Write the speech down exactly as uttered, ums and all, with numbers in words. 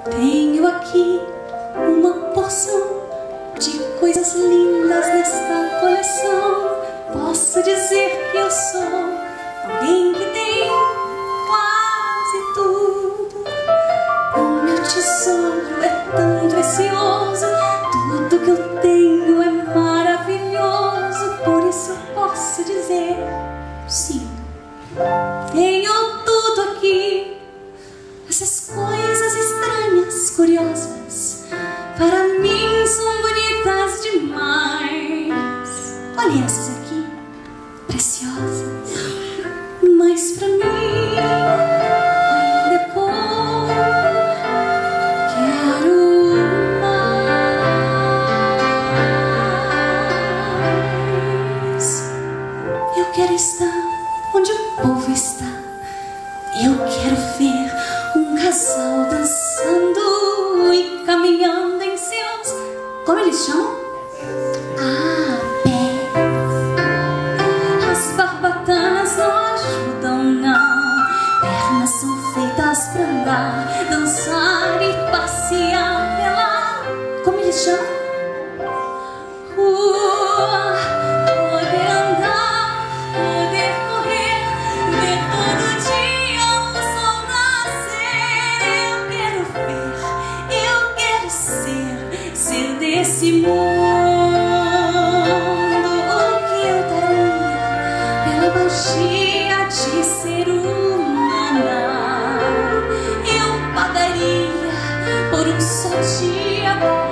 Tenho aqui uma porção de coisas lindas nesta coleção. Posso dizer que eu sou alguém que tem quase tudo. O meu tesouro é tão precioso, tudo que eu tenho é maravilhoso. Por isso eu posso dizer, sim, tenho tudo aqui. Essas coisas estranhas, curiosas, para mim são bonitas demais. Olhem essas aqui, preciosas, mas pra mim depois quero mais. Eu quero estar onde o povo está. Eu quero ver um casal dançando e caminhando em seus... Como eles chamam? Ah, pés. As barbatanas não ajudam, não. Pernas são feitas pra andar, dançar e passear pela... Como eles chamam? Rua. Poder andar, poder correr, ver todo dia o sol nascer. Eu quero ver, eu quero ser, ser desse mundo. O que eu daria pela magia de ser humana? Eu pagaria por um só dia